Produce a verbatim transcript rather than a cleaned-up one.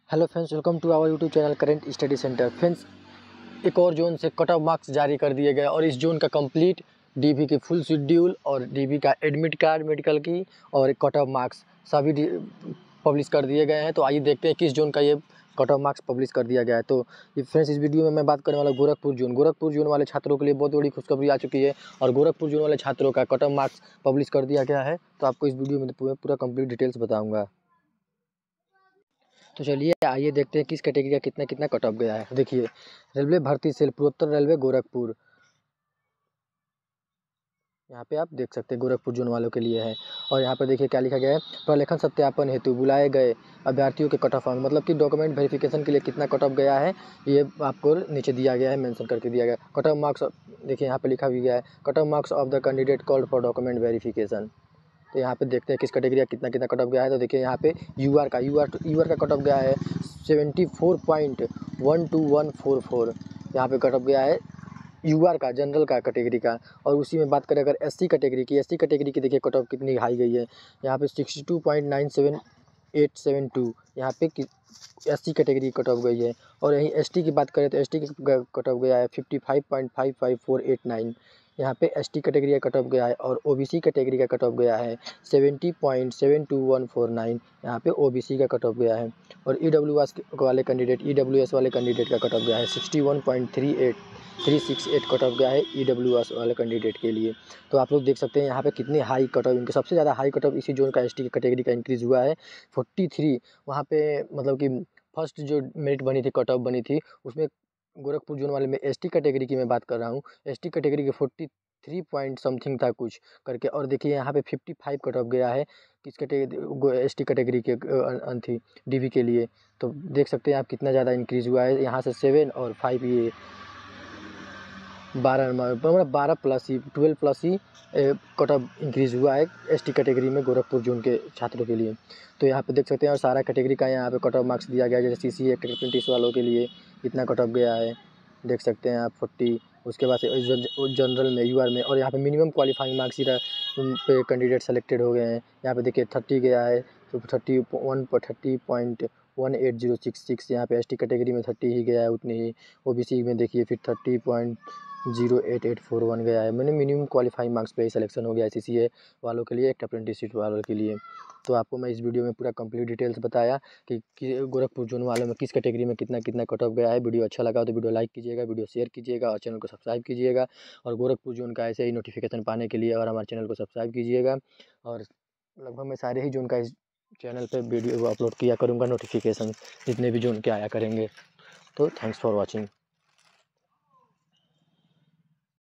Hello friends, welcome to our YouTube channel current study centre. Friends, एक और zone से cut off marks जारी कर दिए गए और इस जोन का कंप्लीट डीबी की फुल शेड्यूल और डीबी का एडमिट कार्ड मेडिकल की और कट ऑफ मार्क्स सभी पब्लिश कर दिए गए हैं। तो आइए देखते हैं किस जोन का ये कट ऑफ मार्क्स पब्लिश कर दिया गया है। तो फ्रेंड्स, इस वीडियो में मैं बात करने वाला गोरखपुर जोन गोरखपुर जोन वाले छात्रों के लिए बहुत बड़ी खुशखबरी आ चुकी है और गोरखपुर जोन वाले छात्रों का कट ऑफ मार्क्स पब्लिश कर दिया गया है। तो आपको इस वीडियो में पूरा पूरा कंप्लीट डिटेल्स बताऊँगा। तो चलिए आइए देखते हैं किस कैटेगरी का कितना कितना कट ऑफ गया है। देखिए, रेलवे भर्ती सेल पूर्वोत्तर रेलवे गोरखपुर, यहाँ पे आप देख सकते हैं गोरखपुर जोन वालों के लिए है। और यहाँ पर देखिए क्या लिखा गया है, प्रलेखन सत्यापन हेतु बुलाए गए अभ्यर्थियों के कट ऑफ अंक, मतलब कि डॉक्यूमेंट वेरिफिकेशन के लिए कितना कट ऑफ गया है ये आपको नीचे दिया गया है, मेंशन करके दिया गया है। कट ऑफ मार्क्स देखिए यहाँ पे लिखा भी गया है, cut off marks of the candidate called for document verification. तो यहाँ पे देखते हैं किस कैटेगरी का कितना कितना कट ऑफ गया है। तो देखिए यहाँ पे यू आर का यू आर यू आर का कट ऑफ गया है seventy four point one two one four four, यहाँ पे कट ऑफ गया है यू आर का, जनरल का कैटेगरी का। और उसी में बात करें अगर एस सी कैटेगरी की, एस सी कैटेगरी की देखिए कट ऑफ कितनी हाई गई है, यहाँ पे sixty two point nine seven eight seven two, यहाँ पे S C category cut off गई है। और यहीं एस टी की बात करें तो एस टी की कट ऑफ गया है fifty five point five five four eight nine, यहाँ पे एस टी कैटेगरी का कट ऑफ गया है। और ओ बी सी कैटेगरी का कट ऑफ गया है seventy point seven two one four nine, यहाँ पे ओ बी सी का कट ऑफ गया है। और ई डब्ल्यू एस वाले कैंडिडेट ई डब्ल्यू एस वाले कैंडिडेट का कट ऑफ गया है sixty one point three eight three six eight cut off गया है ई डब्ल्यू एस वाले कैंडिडेट के लिए। तो आप लोग देख सकते हैं यहाँ पे कितनी हाई कट ऑफ, इनके सबसे ज़्यादा हाई कट ऑफ इसी जोन का एस टी कैटेगरी का इंक्रीज़ हुआ है फोर्टी थ्री। वहाँ पे मतलब कि फर्स्ट जो मेरिट बनी थी, कट ऑफ बनी थी, उसमें गोरखपुर जोन वाले में एस टी कैटेगरी की मैं बात कर रहा हूँ, एस टी कैटेगरी के फोर्टी थ्री पॉइंट समथिंग था कुछ करके। और देखिए यहाँ पे फिफ्टी फाइव कट ऑफ गया है किस कैटेगरी, एस टी कैटेगरी के थी डी बी के लिए। तो देख सकते हैं आप कितना ज़्यादा इंक्रीज़ हुआ है, यहाँ से सेवन और फाइव ये बारह मतलब बारह प्लस ही ट्वेल्व प्लस ही कट ऑफ इंक्रीज़ हुआ है एस टी कैटेगरी में गोरखपुर जोन के छात्रों के लिए। तो यहाँ पे देख सकते हैं और सारा कैटेगरी का यहाँ पे कट ऑफ मार्क्स दिया गया है। जैसे सी सी अप्रेंटिस वालों के लिए इतना कट ऑफ गया है, देख सकते हैं आप फोर्टी। उसके बाद से जनरल में यू आर में, और यहाँ पे मिनिमम क्वालिफाइंग मार्क्स ही पे कैंडिडेट सेलेक्टेड हो गए हैं। यहाँ पे देखिए थर्टी गया है, तो thirty one thirty point one eight zero six six, यहाँ पे एस टी कैटेगरी में थर्टी ही गया है उतनी ही। ओ बी सी में देखिए फिर thirty point zero eight eight four one गया है, मैंने मिनिमम क्वालिफाइंग मार्क्स पे ही सिलेक्शन हो गया सी सी ए वालों के लिए, एक अप्रेंटिसशिप वालों के लिए। तो आपको मैं इस वीडियो में पूरा कंप्लीट डिटेल्स बताया कि, कि गोरखपुर जोन वालों में किस कैटेगरी में कितना कितना कट ऑफ गया है। वीडियो अच्छा लगा तो वीडियो लाइक कीजिएगा, वीडियो शेयर कीजिएगा और चैनल को सब्सक्राइब कीजिएगा। और गोरखपुर जोन का ऐसे ही नोटिफिकेशन पाने के लिए और हमारे चैनल को सब्सक्राइब कीजिएगा। और लगभग मैं सारे ही जोन का इस चैनल पर वीडियो अपलोड किया करूँगा, नोटिफिकेशन जितने भी जोन के आया करेंगे। तो थैंक्स फॉर वॉचिंग।